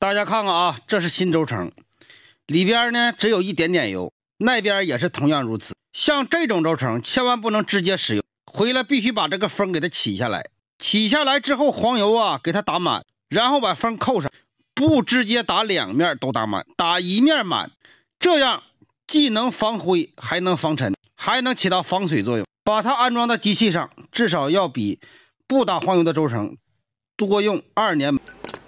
大家看看啊，这是新轴承，里边呢只有一点点油，那边也是同样如此。像这种轴承千万不能直接使用，回来必须把这个封给它起下来。起下来之后，黄油啊给它打满，然后把封扣上，不直接打两面都打满，打一面满，这样既能防灰，还能防尘，还能起到防水作用。把它安装到机器上，至少要比不打黄油的轴承多用2年。